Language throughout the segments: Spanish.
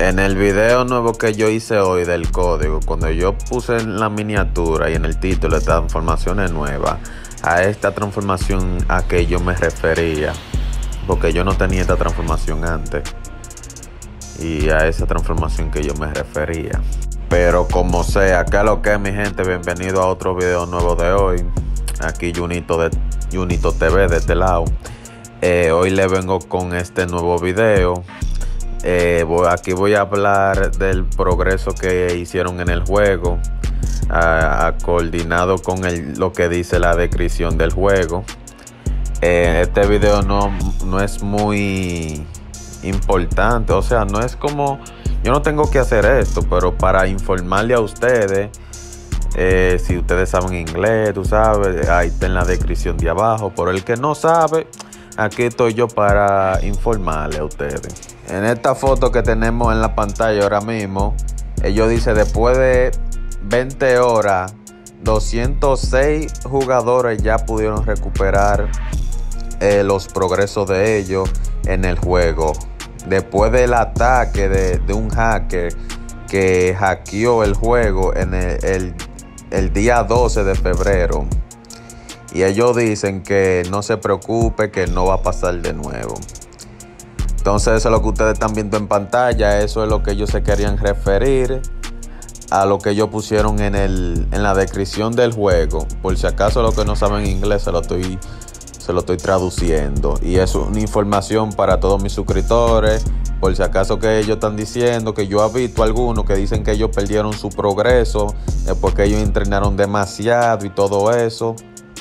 En el video nuevo que yo hice hoy del código, cuando yo puse en la miniatura y en el título de transformaciones nuevas, a esta transformación a que yo me refería, porque yo no tenía esta transformación antes, y a esa transformación que yo me refería. Pero como sea, que lo que es, mi gente, bienvenido a otro video nuevo de hoy. Aquí Junito TV de este lado. Hoy le vengo con este nuevo video. Aquí voy a hablar del progreso que hicieron en el juego, coordinado con lo que dice la descripción del juego. Este video no es muy importante, o sea, no es como, yo no tengo que hacer esto, pero para informarle a ustedes, si ustedes saben inglés, tú sabes, ahí está en la descripción de abajo. Por el que no sabe, aquí estoy yo para informarle a ustedes. En esta foto que tenemos en la pantalla ahora mismo, ellos dicen después de 20 horas, 206 jugadores ya pudieron recuperar los progresos de ellos en el juego. Después del ataque de un hacker que hackeó el juego en el día 12 de febrero. Y ellos dicen que no se preocupe, que no va a pasar de nuevo. Entonces eso es lo que ustedes están viendo en pantalla. Eso es lo que ellos se querían referir a lo que ellos pusieron en la descripción del juego. Por si acaso los que no saben inglés, se lo estoy traduciendo. Y es una información para todos mis suscriptores. Por si acaso que ellos están diciendo, que yo he visto algunos que dicen que ellos perdieron su progreso porque ellos entrenaron demasiado y todo eso.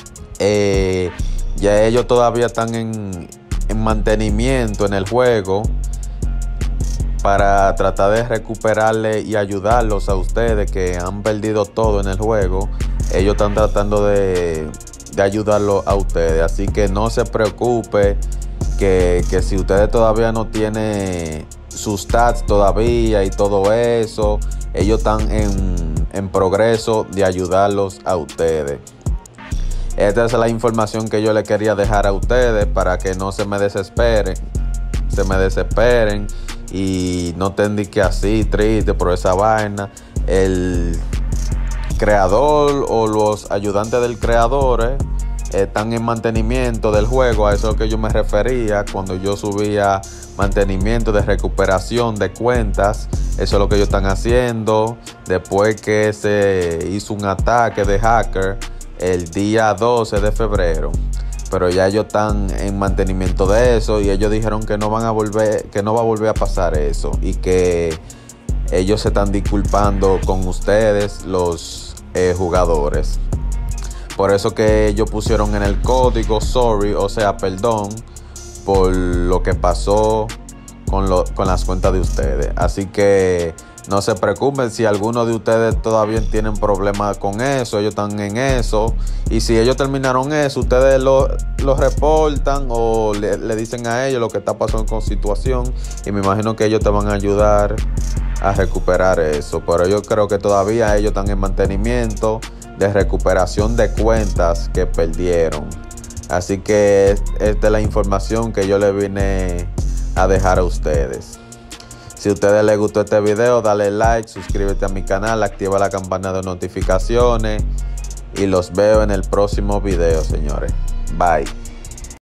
Ya ellos todavía están en mantenimiento en el juego para tratar de recuperarle y ayudarlos a ustedes que han perdido todo en el juego. Ellos están tratando de ayudarlos a ustedes, así que no se preocupe que si ustedes todavía no tienen sus stats todavía y todo eso, ellos están en progreso de ayudarlos a ustedes. Esta es la información que yo le quería dejar a ustedes para que no se me desesperen y no estén que así triste por esa vaina. El creador o los ayudantes del creador están en mantenimiento del juego. A eso es lo que yo me refería cuando yo subía mantenimiento de recuperación de cuentas. Eso es lo que ellos están haciendo después que se hizo un ataque de hacker el día 12 de febrero. Pero ya ellos están en mantenimiento de eso y ellos dijeron que no va a volver a pasar eso, y que ellos se están disculpando con ustedes, los jugadores. Por eso que ellos pusieron en el código sorry, o sea, perdón por lo que pasó con las cuentas de ustedes. Así que no se preocupen si alguno de ustedes todavía tienen problemas con eso. Ellos están en eso. Y si ellos terminaron eso, ustedes lo reportan o le dicen a ellos lo que está pasando con situación. Y me imagino que ellos te van a ayudar a recuperar eso. Pero yo creo que todavía ellos están en mantenimiento de recuperación de cuentas que perdieron. Así que esta es la información que yo le vine a dejar a ustedes. Si a ustedes les gustó este video, dale like, suscríbete a mi canal, activa la campana de notificaciones y los veo en el próximo video, señores. Bye.